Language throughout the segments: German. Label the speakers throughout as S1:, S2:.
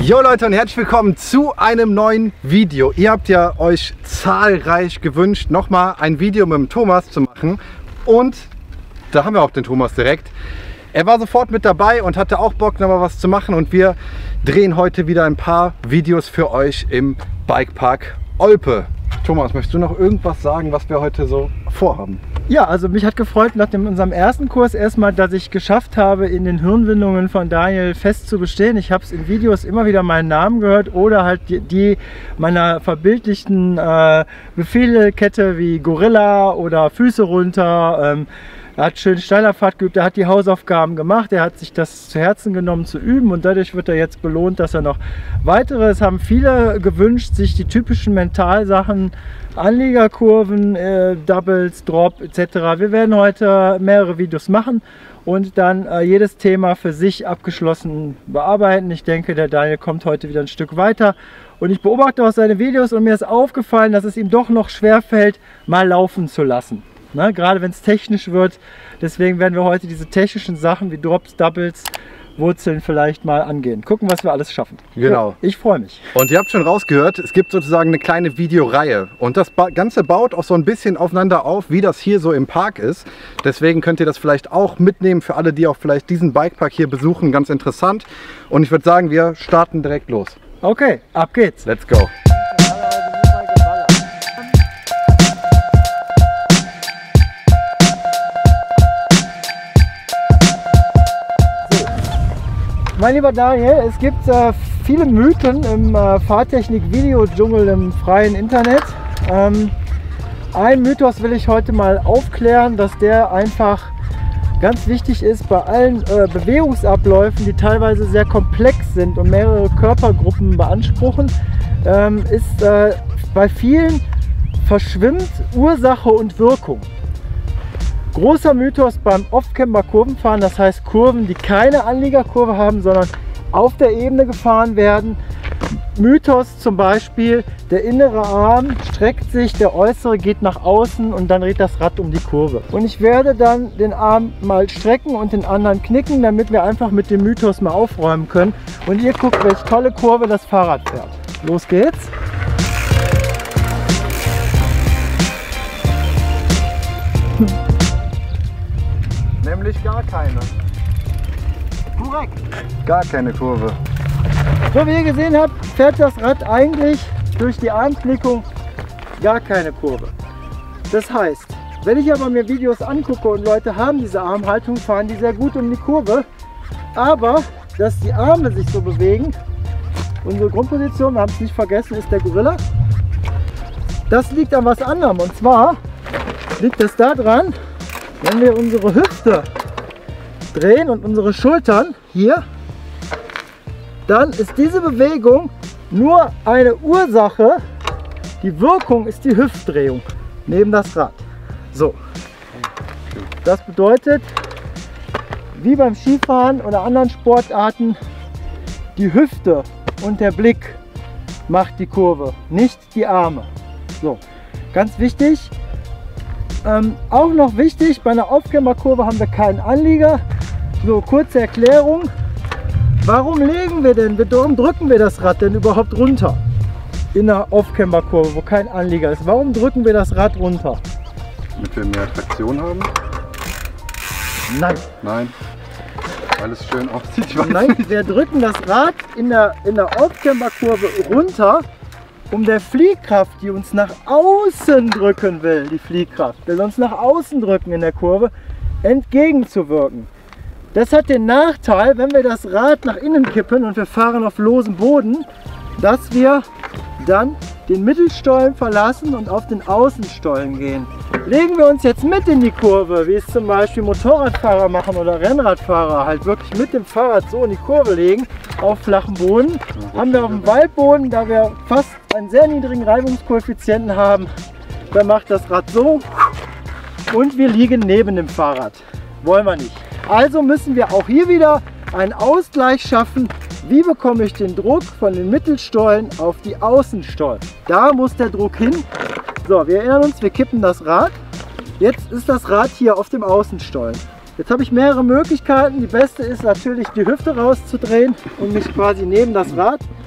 S1: Jo Leute und herzlich willkommen zu einem neuen Video. Ihr habt ja euch zahlreich gewünscht, nochmal ein Video mit dem Thomas zu machen. Und da haben wir auch den Thomas direkt. Er war sofort mit dabei und hatte auch Bock, nochmal was zu machen. Und wir drehen heute wieder ein paar Videos für euch im Bikepark Olpe. Thomas, möchtest du noch irgendwas sagen, was wir heute so vorhaben?
S2: Ja, also mich hat gefreut nach unserem ersten Kurs erstmal, dass ich geschafft habe, in den Hirnwindungen von Daniel fest zu bestehen. Ich habe es in Videos immer wieder meinen Namen gehört oder halt die meiner verbildlichten Befehlekette wie Gorilla oder Füße runter. Er hat schön Steilerfahrt geübt, er hat die Hausaufgaben gemacht, er hat sich das zu Herzen genommen zu üben und dadurch wird er jetzt belohnt, dass er noch weitere, es haben viele gewünscht, sich die typischen Mentalsachen, Anliegerkurven, Doubles, Drop etc. Wir werden heute mehrere Videos machen und dann jedes Thema für sich abgeschlossen bearbeiten. Ich denke, der Daniel kommt heute wieder ein Stück weiter und ich beobachte auch seine Videos und mir ist aufgefallen, dass es ihm doch noch schwer fällt, mal laufen zu lassen. Ne, gerade wenn es technisch wird, deswegen werden wir heute diese technischen Sachen wie Drops, Doubles, Wurzeln vielleicht mal angehen. Gucken, was wir alles schaffen.
S1: Genau.
S2: Ja, ich freue mich.
S1: Und ihr habt schon rausgehört, es gibt sozusagen eine kleine Videoreihe. Und das Ganze baut auch so ein bisschen aufeinander auf, wie das hier so im Park ist. Deswegen könnt ihr das vielleicht auch mitnehmen für alle, die auch vielleicht diesen Bikepark hier besuchen. Ganz interessant. Und ich würde sagen, wir starten direkt los.
S2: Okay, ab geht's.
S1: Let's go.
S2: Mein lieber Daniel, es gibt viele Mythen im Fahrtechnik-Video-Dschungel im freien Internet. Ein Mythos will ich heute mal aufklären, dass der einfach ganz wichtig ist bei allen Bewegungsabläufen, die teilweise sehr komplex sind und mehrere Körpergruppen beanspruchen, ist bei vielen verschwimmt Ursache und Wirkung. Großer Mythos beim Off-Camber-Kurvenfahren, das heißt Kurven, die keine Anliegerkurve haben, sondern auf der Ebene gefahren werden. Mythos zum Beispiel, der innere Arm streckt sich, der äußere geht nach außen und dann dreht das Rad um die Kurve. Und ich werde dann den Arm mal strecken und den anderen knicken, damit wir einfach mit dem Mythos mal aufräumen können. Und ihr guckt, welche tolle Kurve das Fahrrad fährt. Los geht's!
S1: Nämlich gar keine.
S2: Korrekt.
S1: Gar keine Kurve.
S2: So wie ihr gesehen habt, fährt das Rad eigentlich durch die Armknickung gar keine Kurve. Das heißt, wenn ich aber mir Videos angucke und Leute haben diese Armhaltung, fahren die sehr gut um die Kurve, aber dass die Arme sich so bewegen, unsere Grundposition, wir haben es nicht vergessen, ist der Gorilla. Das liegt an was anderem und zwar liegt es daran, wenn wir unsere Hüfte drehen und unsere Schultern hier, dann ist diese Bewegung nur eine Ursache. Die Wirkung ist die Hüftdrehung neben das Rad. So, das bedeutet, wie beim Skifahren oder anderen Sportarten, die Hüfte und der Blick macht die Kurve, nicht die Arme. So, ganz wichtig. Auch noch wichtig, bei einer Off-Camber-Kurve haben wir keinen Anlieger. So, kurze Erklärung. Warum drücken wir das Rad denn überhaupt runter? In einer Off-Camber-Kurve, wo kein Anlieger ist. Warum drücken wir das Rad runter?
S1: Damit wir mehr Traktion haben?
S2: Nein.
S1: Nein. Weil es schön aussieht.
S2: Nein, wir drücken das Rad in der Off-Camber-Kurve runter, um der Fliehkraft, die uns nach außen drücken will, will uns nach außen drücken in der Kurve, entgegenzuwirken. Das hat den Nachteil, wenn wir das Rad nach innen kippen und wir fahren auf losem Boden, dass wir dann den Mittelstollen verlassen und auf den Außenstollen gehen. Legen wir uns jetzt mit in die Kurve, wie es zum Beispiel Motorradfahrer machen oder Rennradfahrer, halt wirklich mit dem Fahrrad so in die Kurve legen, auf flachem Boden, haben wir auf dem Waldboden, da wir fast einen sehr niedrigen Reibungskoeffizienten haben, dann macht das Rad so und wir liegen neben dem Fahrrad. Wollen wir nicht. Also müssen wir auch hier wieder einen Ausgleich schaffen. Wie bekomme ich den Druck von den Mittelstollen auf die Außenstollen? Da muss der Druck hin. So, wir erinnern uns, wir kippen das Rad. Jetzt ist das Rad hier auf dem Außenstollen. Jetzt habe ich mehrere Möglichkeiten. Die beste ist natürlich, die Hüfte rauszudrehen und mich quasi neben das Rad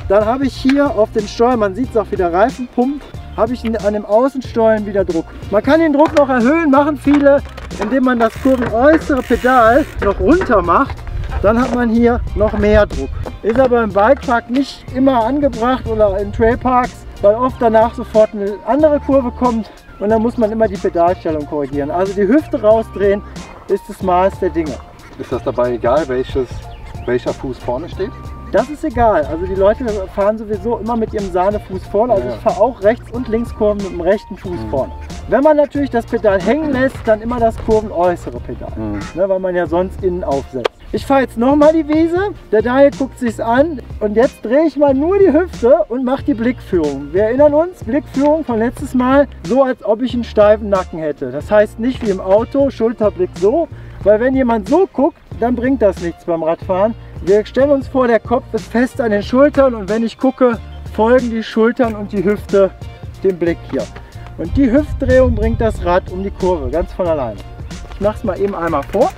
S2: dann habe ich hier auf den Stollen, man sieht es auch wieder, Reifenpump, habe ich an dem Außenstollen wieder Druck. Man kann den Druck noch erhöhen, machen viele, indem man das kurvenäußere Pedal noch runter macht. Dann hat man hier noch mehr Druck. Ist aber im Bikepark nicht immer angebracht oder in Trailparks, weil oft danach sofort eine andere Kurve kommt und dann muss man immer die Pedalstellung korrigieren. Also die Hüfte rausdrehen ist das Maß der Dinge.
S1: Ist das dabei egal, welcher Fuß vorne steht?
S2: Das ist egal. Also die Leute fahren sowieso immer mit ihrem Sahnefuß vorne. Also ich fahre auch Rechts- und Linkskurven mit dem rechten Fuß vorne. Wenn man natürlich das Pedal hängen lässt, dann immer das kurvenäußere Pedal, ne, weil man ja sonst innen aufsetzt. Ich fahre jetzt nochmal die Wiese, der Daniel guckt sich's an und jetzt drehe ich mal nur die Hüfte und mache die Blickführung. Wir erinnern uns, Blickführung von letztes Mal, so als ob ich einen steifen Nacken hätte. Das heißt nicht wie im Auto, Schulterblick so, weil wenn jemand so guckt, dann bringt das nichts beim Radfahren. Wir stellen uns vor, der Kopf ist fest an den Schultern und wenn ich gucke, folgen die Schultern und die Hüfte dem Blick hier. Und die Hüftdrehung bringt das Rad um die Kurve, ganz von alleine. Ich mache es mal eben einmal vor.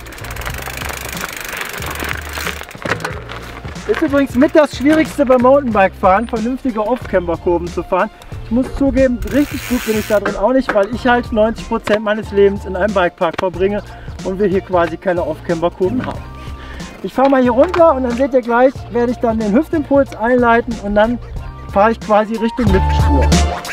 S2: Ist übrigens mit das Schwierigste beim Mountainbike-Fahren, vernünftige Off-Camber-Kurven zu fahren. Ich muss zugeben, richtig gut bin ich da drin auch nicht, weil ich halt 90% meines Lebens in einem Bikepark verbringe und wir hier quasi keine Off-Camber-Kurven haben. Ich fahre mal hier runter und dann seht ihr gleich, werde ich dann den Hüftimpuls einleiten und dann fahre ich quasi Richtung Liftspur.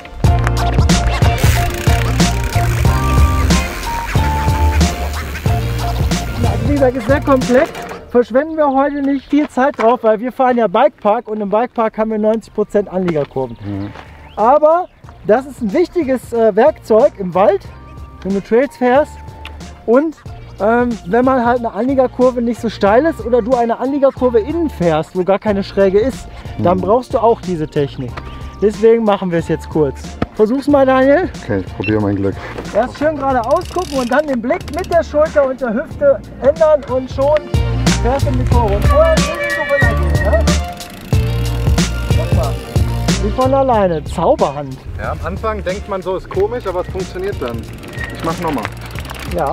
S2: Also wie gesagt, ist sehr komplex. Verschwenden wir heute nicht viel Zeit drauf, weil wir fahren ja Bikepark und im Bikepark haben wir 90% Anliegerkurven. Aber das ist ein wichtiges Werkzeug im Wald, wenn du Trails fährst und wenn man halt eine Anliegerkurve nicht so steil ist oder du eine Anliegerkurve innen fährst, wo gar keine Schräge ist, dann brauchst du auch diese Technik. Deswegen machen wir es jetzt kurz. Versuch's mal, Daniel.
S1: Okay, ich probiere mein Glück.
S2: Erst schön geradeaus gucken und dann den Blick mit der Schulter und der Hüfte ändern und schon fährst du in die Kurve. Und vorher in die Gorilla gehen, ne? Guck mal. Wie von alleine. Zauberhand.
S1: Ja, am Anfang denkt man so, ist komisch, aber es funktioniert dann. Ich mach nochmal.
S2: Ja.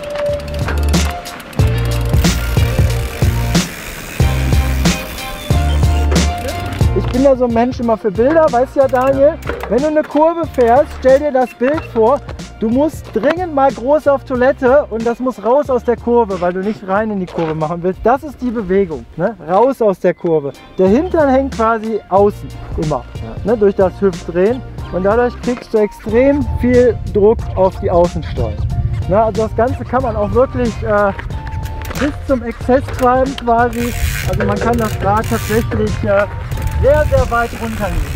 S2: Ich bin ja so ein Mensch immer für Bilder, weißt ja, Daniel? Wenn du eine Kurve fährst, stell dir das Bild vor, du musst dringend mal groß auf Toilette und das muss raus aus der Kurve, weil du nicht rein in die Kurve machen willst. Das ist die Bewegung, ne? Raus aus der Kurve. Der Hintern hängt quasi außen immer, ne? Durch das Hüftdrehen und dadurch kriegst du extrem viel Druck auf die Außenstollen. Na, also das Ganze kann man auch wirklich bis zum Exzess treiben quasi. Also man kann das Rad tatsächlich sehr, sehr weit runterlegen.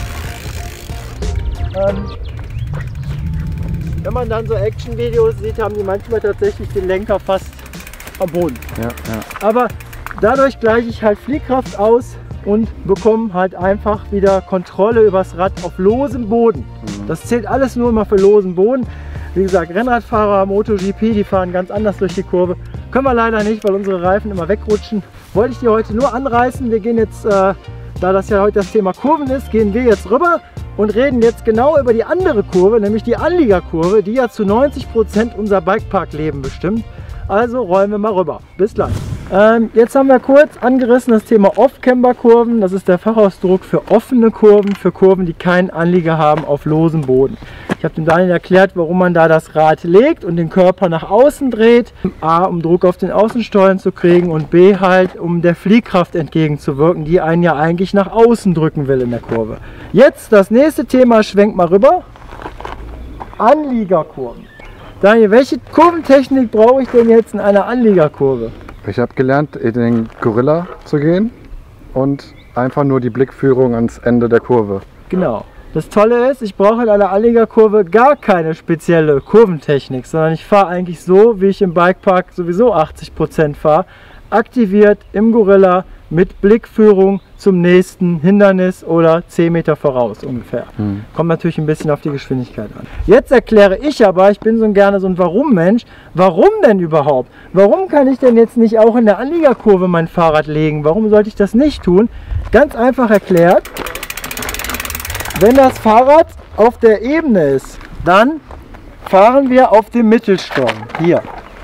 S2: Ne? Wenn man dann so Action-Videos sieht, haben die manchmal tatsächlich den Lenker fast am Boden.
S1: Ja.
S2: Aber dadurch gleiche ich halt Fliehkraft aus und bekomme halt einfach wieder Kontrolle über das Rad auf losem Boden. Das zählt alles nur immer für losen Boden. Wie gesagt, Rennradfahrer, MotoGP, die fahren ganz anders durch die Kurve. Können wir leider nicht, weil unsere Reifen immer wegrutschen. Wollte ich dir heute nur anreißen. Wir gehen jetzt, da das ja heute das Thema Kurven ist, gehen wir jetzt rüber und reden jetzt genau über die andere Kurve, nämlich die Anliegerkurve, die ja zu 90% unser Bikepark-Leben bestimmt. Also rollen wir mal rüber. Bis gleich. Jetzt haben wir kurz angerissen das Thema Off-Camber-Kurven. Das ist der Fachausdruck für offene Kurven, für Kurven, die keinen Anlieger haben auf losem Boden. Ich habe dem Daniel erklärt, warum man da das Rad legt und den Körper nach außen dreht. A, um Druck auf den Außenstollen zu kriegen und B, halt, um der Fliehkraft entgegenzuwirken, die einen ja eigentlich nach außen drücken will in der Kurve. Jetzt das nächste Thema, schwenkt mal rüber. Anliegerkurven. Daniel, welche Kurventechnik brauche ich denn jetzt in einer Anliegerkurve?
S1: Ich habe gelernt, in den Gorilla zu gehen und einfach nur die Blickführung ans Ende der Kurve.
S2: Genau. Das Tolle ist, ich brauche in einer Anliegerkurve gar keine spezielle Kurventechnik, sondern ich fahre eigentlich so, wie ich im Bikepark sowieso 80% fahre, aktiviert im Gorilla mit Blickführung zum nächsten Hindernis oder 10 Meter voraus ungefähr. Kommt natürlich ein bisschen auf die Geschwindigkeit an. Jetzt erkläre ich aber, ich bin gerne so ein Warum-Mensch, warum denn überhaupt? Warum kann ich denn jetzt nicht auch in der Anliegerkurve mein Fahrrad legen? Warum sollte ich das nicht tun? Ganz einfach erklärt, wenn das Fahrrad auf der Ebene ist, dann fahren wir auf dem Mittelstollen, hier.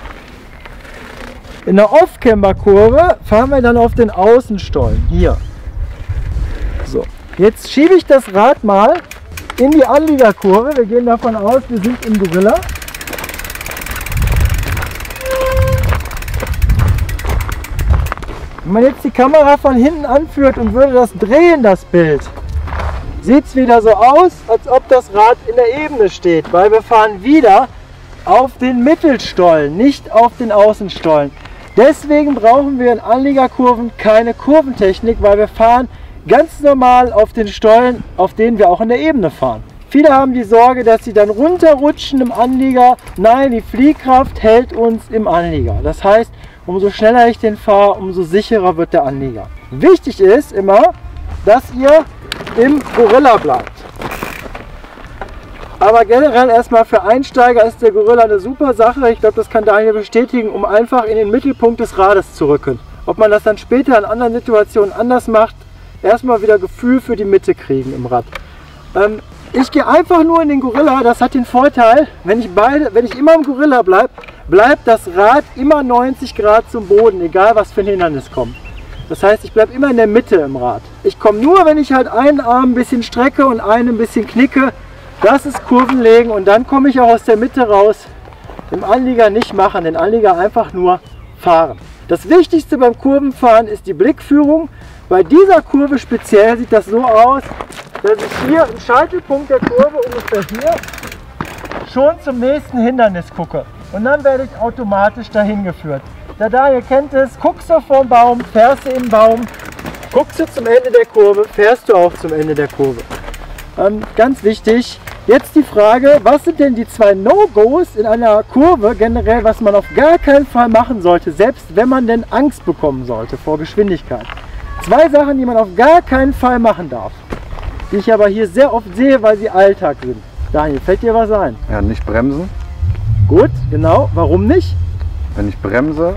S2: In der Off-Camber-Kurve fahren wir dann auf den Außenstollen, hier. So. Jetzt schiebe ich das Rad mal in die Anliegerkurve. Wir gehen davon aus, wir sind im Gorilla. Wenn man jetzt die Kamera von hinten anführt und würde das drehen, das Bild, sieht es wieder so aus, als ob das Rad in der Ebene steht, weil wir fahren wieder auf den Mittelstollen, nicht auf den Außenstollen. Deswegen brauchen wir in Anliegerkurven keine Kurventechnik, weil wir fahren ganz normal auf den Stollen, auf denen wir auch in der Ebene fahren. Viele haben die Sorge, dass sie dann runterrutschen im Anlieger. Nein, die Fliehkraft hält uns im Anlieger. Das heißt, umso schneller ich den fahre, umso sicherer wird der Anlieger. Wichtig ist immer, dass ihr im Gorilla bleibt. Aber generell erstmal für Einsteiger ist der Gorilla eine super Sache. Ich glaube, das kann Daniel bestätigen, um einfach in den Mittelpunkt des Rades zu rücken. Ob man das dann später in anderen Situationen anders macht, erstmal wieder Gefühl für die Mitte kriegen im Rad. Ich gehe einfach nur in den Gorilla. Das hat den Vorteil, wenn ich immer im Gorilla bleibe, bleibt das Rad immer 90 Grad zum Boden, egal was für ein Hindernis kommt. Das heißt, ich bleibe immer in der Mitte im Rad. Ich komme nur, wenn ich halt einen Arm ein bisschen strecke und einen ein bisschen knicke. Das ist Kurvenlegen und dann komme ich auch aus der Mitte raus. Im Anlieger nicht machen, den Anlieger einfach nur fahren. Das Wichtigste beim Kurvenfahren ist die Blickführung. Bei dieser Kurve speziell sieht das so aus, dass ich hier im Scheitelpunkt der Kurve ungefähr hier schon zum nächsten Hindernis gucke. Und dann werde ich automatisch dahin geführt. Der Daniel kennt es, guckst du vor dem Baum, fährst du im Baum, guckst du zum Ende der Kurve, fährst du auch zum Ende der Kurve. Ganz wichtig, jetzt die Frage, was sind denn die zwei No-Gos in einer Kurve generell, was man auf gar keinen Fall machen sollte, selbst wenn man denn Angst bekommen sollte vor Geschwindigkeit. Zwei Sachen, die man auf gar keinen Fall machen darf, die ich aber hier sehr oft sehe, weil sie Alltag sind. Daniel, fällt dir was ein?
S1: Ja, nicht bremsen.
S2: Gut, genau. Warum nicht?
S1: Wenn ich bremse,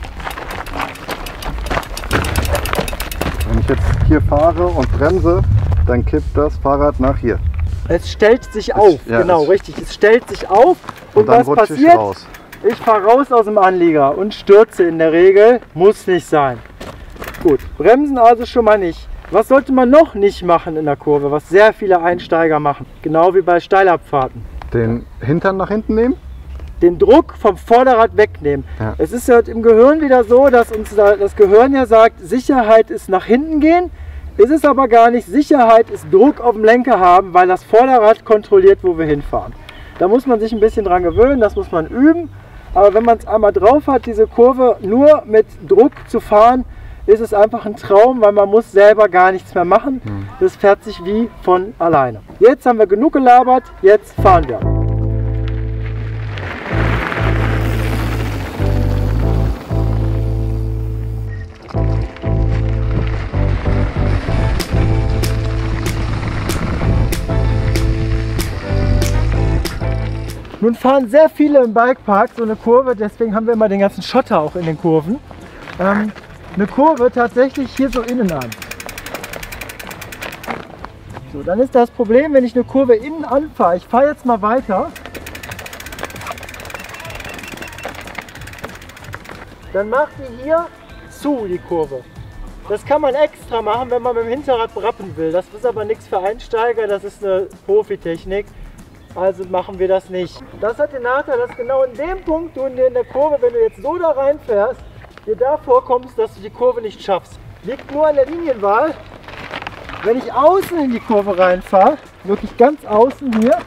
S1: wenn ich jetzt hier fahre und bremse, dann kippt das Fahrrad nach hier.
S2: Es stellt sich auf,
S1: ja,
S2: genau, richtig. Es stellt sich auf und
S1: dann
S2: was passiert?
S1: ich raus.
S2: Ich fahre raus aus dem Anlieger und stürze in der Regel. Muss nicht sein. Gut, bremsen also schon mal nicht. Was sollte man noch nicht machen in der Kurve, was sehr viele Einsteiger machen? Genau wie bei Steilabfahrten.
S1: Den Hintern nach hinten nehmen?
S2: Den Druck vom Vorderrad wegnehmen.
S1: Ja.
S2: Es ist halt im Gehirn wieder so, dass uns das Gehirn ja sagt, Sicherheit ist nach hinten gehen. Ist es aber gar nicht. Sicherheit ist Druck auf dem Lenker haben, weil das Vorderrad kontrolliert, wo wir hinfahren. Da muss man sich ein bisschen dran gewöhnen, das muss man üben. Aber wenn man es einmal drauf hat, diese Kurve nur mit Druck zu fahren, ist es einfach ein Traum, weil man muss selber gar nichts mehr machen. Das fährt sich wie von alleine. Jetzt haben wir genug gelabert, jetzt fahren wir. Nun fahren sehr viele im Bikepark so eine Kurve, deswegen haben wir immer den ganzen Schotter auch in den Kurven. Eine Kurve tatsächlich hier so innen an. So, dann ist das Problem, wenn ich eine Kurve innen anfahre. Ich fahre jetzt mal weiter. Dann macht die hier zu, die Kurve. Das kann man extra machen, wenn man mit dem Hinterrad brappen will. Das ist aber nichts für Einsteiger, das ist eine Profitechnik. Also machen wir das nicht. Das hat den Nachteil, dass genau in dem Punkt, du in der Kurve, wenn du jetzt so da reinfährst, dir da vorkommst, dass du die Kurve nicht schaffst. Liegt nur an der Linienwahl. Wenn ich außen in die Kurve reinfahre, wirklich ganz außen hier,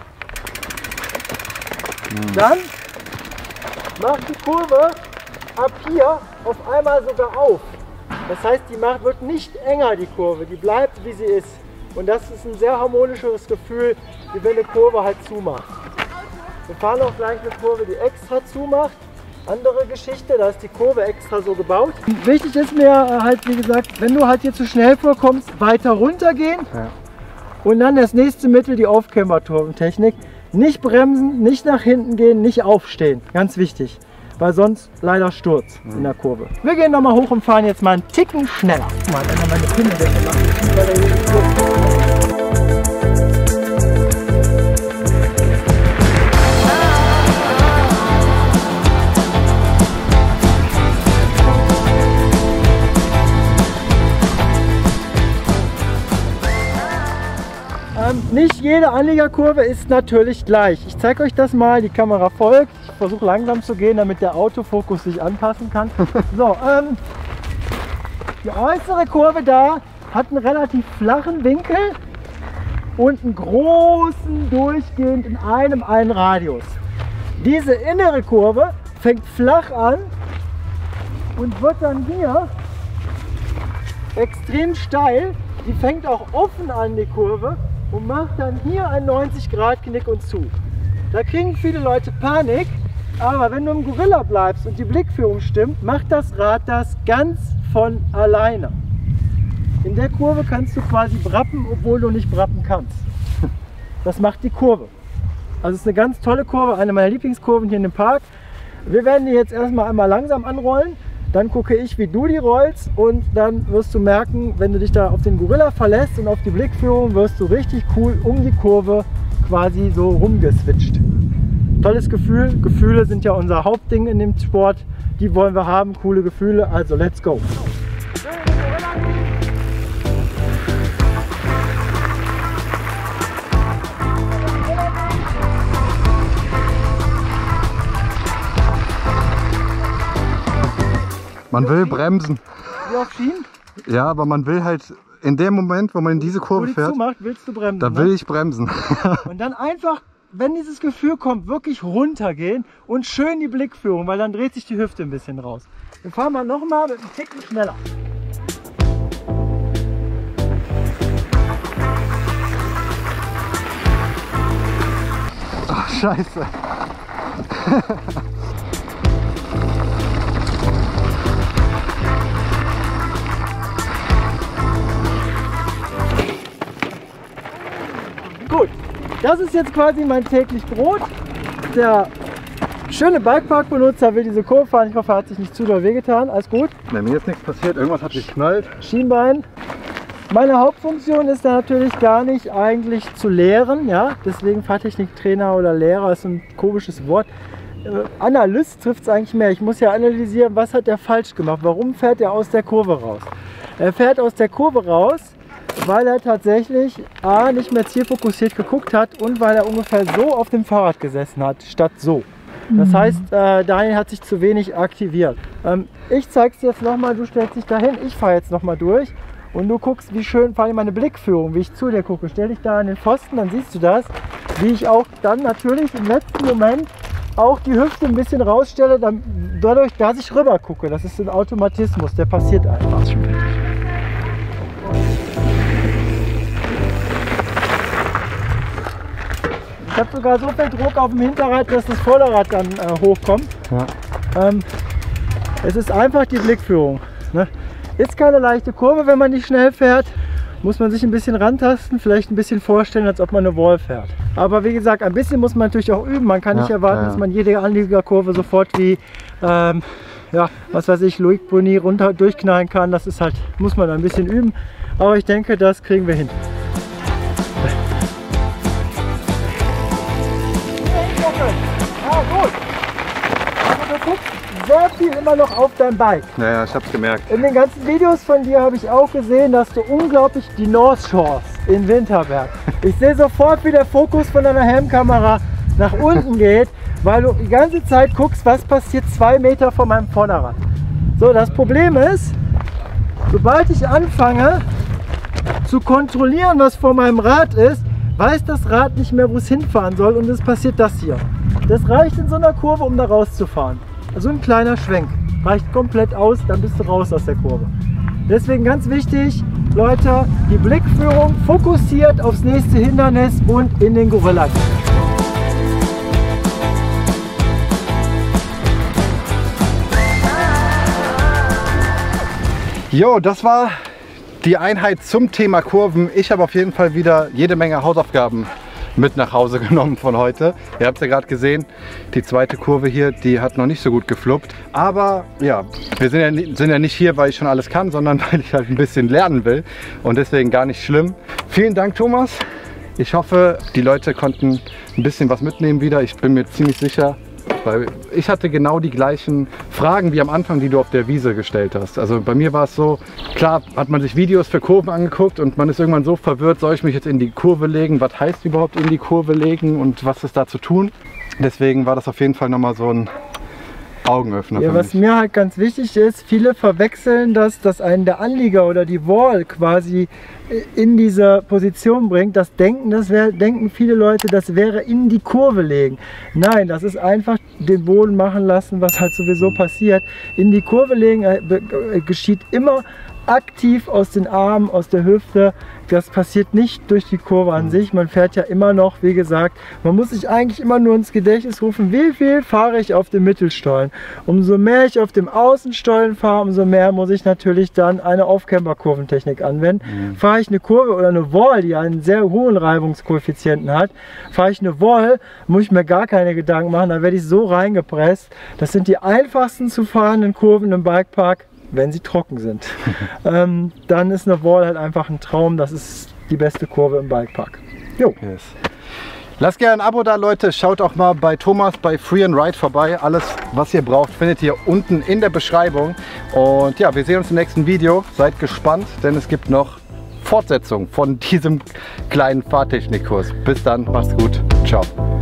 S2: dann macht die Kurve ab hier auf einmal sogar auf. Das heißt, wird nicht enger, die Kurve, die bleibt wie sie ist. Und das ist ein sehr harmonisches Gefühl, wie wenn eine Kurve halt zumacht. Wir fahren auch gleich eine Kurve, die extra zumacht. Andere Geschichte, da ist die Kurve extra so gebaut. Wichtig ist mir halt, wie gesagt, wenn du halt hier zu schnell vorkommst, weiter runter gehen. Ja. Und dann das nächste Mittel, die Aufkämmerturmtechnik. Nicht bremsen, nicht nach hinten gehen, nicht aufstehen. Ganz wichtig, weil sonst leider Sturz in der Kurve. Wir gehen nochmal hoch und fahren jetzt mal einen Ticken schneller. Guck mal, wenn wir meine Pinne wegmachen. jede Anliegerkurve ist natürlich gleich. Ich zeige euch das mal, die Kamera folgt. Ich versuche langsam zu gehen, damit der Autofokus sich anpassen kann. So, die äußere Kurve da hat einen relativ flachen Winkel und einen großen durchgehend in einem Radius. Diese innere Kurve fängt flach an und wird dann hier extrem steil. Die fängt auch offen an, die Kurve, und macht dann hier einen 90-Grad-Knick und zu. Da kriegen viele Leute Panik, aber wenn du im Gorilla bleibst und die Blickführung stimmt, macht das Rad das ganz von alleine. In der Kurve kannst du quasi brappen, obwohl du nicht brappen kannst. Das macht die Kurve. Also es ist eine ganz tolle Kurve, eine meiner Lieblingskurven hier in dem Park. Wir werden die jetzt erstmal einmal langsam anrollen. Dann gucke ich, wie du die rollst, und dann wirst du merken, wenn du dich da auf den Gorilla verlässt und auf die Blickführung, wirst du richtig cool um die Kurve quasi so rumgeswitcht. Tolles Gefühl. Gefühle sind ja unser Hauptding in dem Sport. Die wollen wir haben, coole Gefühle. Also let's go.
S1: Man will bremsen.
S2: Wie auf Schienen?
S1: Ja, aber man will halt in dem Moment, wo man in diese Kurve fährt,
S2: zumacht, willst du bremsen.
S1: da will ich bremsen.
S2: Und dann einfach, wenn dieses Gefühl kommt, wirklich runtergehen und schön die Blickführung, weil dann dreht sich die Hüfte ein bisschen raus. Wir fahren mal nochmal mit einem Ticken schneller.
S1: Ach, scheiße.
S2: Gut, das ist jetzt quasi mein täglich Brot. Der schöne Bikepark-Benutzer will diese Kurve fahren. Ich hoffe, er hat sich nicht zu doll wehgetan. Alles gut.
S1: Nee, mir ist nichts passiert, irgendwas hat geknallt.
S2: Schienbein. Meine Hauptfunktion ist da natürlich gar nicht eigentlich zu lehren. Ja? Deswegen Fahrtechniktrainer oder Lehrer ist ein komisches Wort. Analyst trifft es eigentlich mehr. Ich muss ja analysieren, was hat er falsch gemacht. Warum fährt er aus der Kurve raus? Er fährt aus der Kurve raus, weil er tatsächlich A, nicht mehr zielfokussiert geguckt hat und weil er ungefähr so auf dem Fahrrad gesessen hat, statt so. Das heißt, Daniel hat sich zu wenig aktiviert. Ich zeige es dir jetzt nochmal, du stellst dich dahin, ich fahre jetzt nochmal durch und du guckst, wie schön, vor allem meine Blickführung, wie ich zu dir gucke. Stell dich da an den Pfosten, dann siehst du das, wie ich auch dann natürlich im letzten Moment auch die Hüfte ein bisschen rausstelle, dadurch, dass ich rüber gucke. Das ist ein Automatismus, der passiert einfach. Ich habe sogar so viel Druck auf dem Hinterrad, dass das Vorderrad dann hochkommt. Ja. Es ist einfach die Blickführung. Ne? Ist keine leichte Kurve, wenn man nicht schnell fährt. Muss man sich ein bisschen rantasten, vielleicht ein bisschen vorstellen, als ob man eine Wall fährt. Aber wie gesagt, ein bisschen muss man natürlich auch üben. Man kann nicht erwarten, dass man jede Anliegerkurve sofort wie, ja, was weiß ich, Loic Bruni runter durchknallen kann. Das ist halt, muss man ein bisschen üben. Aber ich denke, das kriegen wir hin. Gut. Also du guckst sehr viel immer noch auf dein Bike.
S1: Ja, ich hab's gemerkt.
S2: In den ganzen Videos von dir habe ich auch gesehen, dass du unglaublich die North Shores in Winterberg. Ich sehe sofort, wie der Fokus von deiner Helmkamera nach unten geht, weil du die ganze Zeit guckst, was passiert 2 Meter von meinem Vorderrad. So, das Problem ist, sobald ich anfange zu kontrollieren, was vor meinem Rad ist, weiß das Rad nicht mehr, wo es hinfahren soll, und es passiert das hier. Das reicht in so einer Kurve, um da rauszufahren. Also ein kleiner Schwenk. Reicht komplett aus, dann bist du raus aus der Kurve. Deswegen ganz wichtig, Leute, die Blickführung fokussiert aufs nächste Hindernis und in den Gorilla.
S1: Jo, das war die Einheit zum Thema Kurven. Ich habe auf jeden Fall wieder jede Menge Hausaufgaben mit nach Hause genommen von heute. Ihr habt es ja gerade gesehen, die zweite Kurve hier, die hat noch nicht so gut gefluppt. Aber ja, wir sind ja nicht hier, weil ich schon alles kann, sondern weil ich halt ein bisschen lernen will. Und deswegen gar nicht schlimm. Vielen Dank, Thomas. Ich hoffe, die Leute konnten ein bisschen was mitnehmen wieder. Ich bin mir ziemlich sicher, weil ich hatte genau die gleichen Fragen wie am Anfang, die du auf der Wiese gestellt hast. Also bei mir war es so, klar hat man sich Videos für Kurven angeguckt und man ist irgendwann so verwirrt, soll ich mich jetzt in die Kurve legen, was heißt überhaupt in die Kurve legen und was ist da zu tun? Deswegen war das auf jeden Fall nochmal so ein Augenöffner für mich.
S2: Was mir halt ganz wichtig ist, viele verwechseln das, dass einen der Anlieger oder die Wall quasi in diese Position bringt. Denken viele Leute, das wäre in die Kurve legen. Nein, das ist einfach den Boden machen lassen, was halt sowieso passiert. In die Kurve legen geschieht immer aktiv aus den Armen, aus der Hüfte. Das passiert nicht durch die Kurve an sich. Man fährt ja immer noch, wie gesagt, man muss sich eigentlich immer nur ins Gedächtnis rufen, wie viel fahre ich auf dem Mittelstollen. Umso mehr ich auf dem Außenstollen fahre, umso mehr muss ich natürlich dann eine Aufkämmerkurventechnik anwenden. Fahre ich eine Kurve oder eine Wall, die einen sehr hohen Reibungskoeffizienten hat, fahre ich eine Wall, muss ich mir gar keine Gedanken machen, dann werde ich so reingepresst. Das sind die einfachsten zu fahrenden Kurven im Bikepark, wenn sie trocken sind. Dann ist eine Wall halt einfach ein Traum. Das ist die beste Kurve im Bikepark. Jo.
S1: Yes. Lasst gerne ein Abo da, Leute. Schaut auch mal bei Thomas bei Free and Ride vorbei. Alles, was ihr braucht, findet ihr unten in der Beschreibung. Und ja, wir sehen uns im nächsten Video. Seid gespannt, denn es gibt noch Fortsetzung von diesem kleinen Fahrtechnikkurs. Bis dann, macht's gut. Ciao.